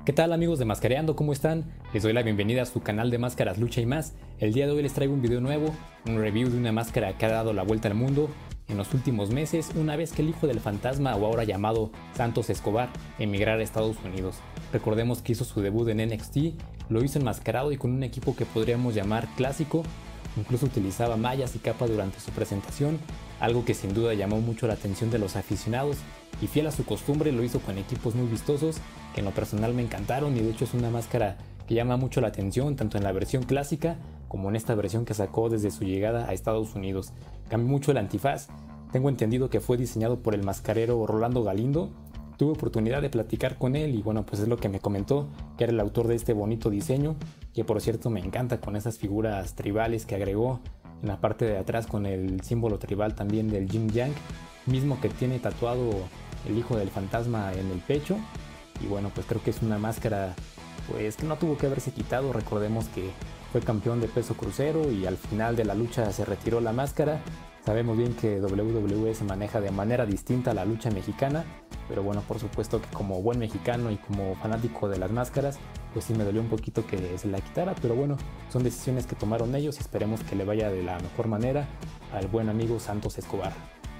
¿Qué tal amigos de Mascareando? ¿Cómo están? Les doy la bienvenida a su canal de máscaras, lucha y más. El día de hoy les traigo un video nuevo, un review de una máscara que ha dado la vuelta al mundo en los últimos meses, una vez que el hijo del fantasma, o ahora llamado Santos Escobar, emigrara a Estados Unidos. Recordemos que hizo su debut en NXT, lo hizo enmascarado y con un equipo que podríamos llamar clásico. Incluso utilizaba mallas y capa durante su presentación, algo que sin duda llamó mucho la atención de los aficionados, y fiel a su costumbre lo hizo con equipos muy vistosos que en lo personal me encantaron, y de hecho es una máscara que llama mucho la atención tanto en la versión clásica como en esta versión que sacó desde su llegada a Estados Unidos. Cambió mucho el antifaz, tengo entendido que fue diseñado por el mascarero Rolando Galindo. Tuve oportunidad de platicar con él y bueno, pues es lo que me comentó, que era el autor de este bonito diseño, que por cierto me encanta con esas figuras tribales que agregó en la parte de atrás con el símbolo tribal también del Yin Yang, mismo que tiene tatuado el hijo del fantasma en el pecho. Y bueno, pues creo que es una máscara pues que no tuvo que haberse quitado. Recordemos que fue campeón de peso crucero y al final de la lucha se retiró la máscara. Sabemos bien que WWE se maneja de manera distinta a la lucha mexicana, pero bueno, por supuesto que como buen mexicano y como fanático de las máscaras, pues sí me dolió un poquito que se la quitara, pero bueno, son decisiones que tomaron ellos y esperemos que le vaya de la mejor manera al buen amigo Santos Escobar.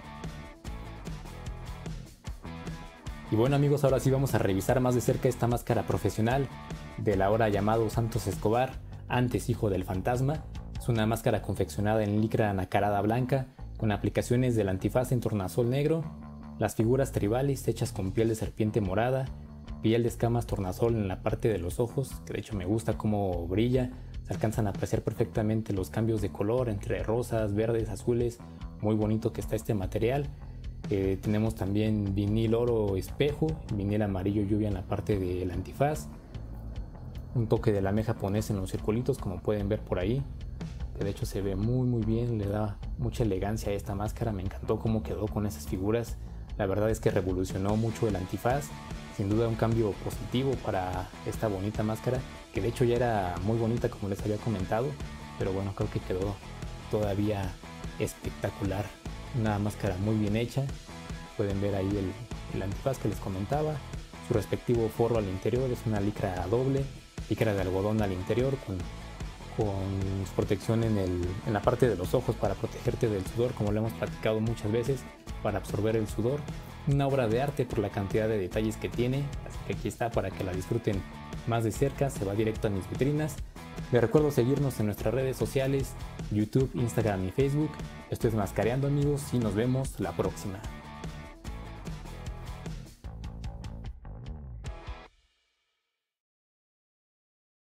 Y bueno amigos, ahora sí vamos a revisar más de cerca esta máscara profesional del ahora llamado Santos Escobar, antes hijo del fantasma. Es una máscara confeccionada en licra nacarada blanca, con aplicaciones del antifaz en tornasol negro, las figuras tribales hechas con piel de serpiente morada, piel de escamas tornasol en la parte de los ojos, que de hecho me gusta cómo brilla, se alcanzan a apreciar perfectamente los cambios de color entre rosas, verdes, azules, muy bonito que está este material. Tenemos también vinil oro espejo, vinil amarillo lluvia en la parte del antifaz, un toque de lame japonés en los circulitos como pueden ver por ahí, que de hecho se ve muy bien, le da mucha elegancia a esta máscara. Me encantó cómo quedó con esas figuras, la verdad es que revolucionó mucho el antifaz, sin duda un cambio positivo para esta bonita máscara, que de hecho ya era muy bonita como les había comentado, pero bueno, creo que quedó todavía espectacular. Una máscara muy bien hecha, pueden ver ahí el antifaz que les comentaba, su respectivo forro al interior, es una licra doble, licra de algodón al interior con protección en la parte de los ojos para protegerte del sudor, como lo hemos platicado muchas veces, para absorber el sudor. Una obra de arte por la cantidad de detalles que tiene, así que aquí está para que la disfruten más de cerca, se va directo a mis vitrinas. Les recuerdo seguirnos en nuestras redes sociales, YouTube, Instagram y Facebook. Esto es Mascareando amigos y nos vemos la próxima.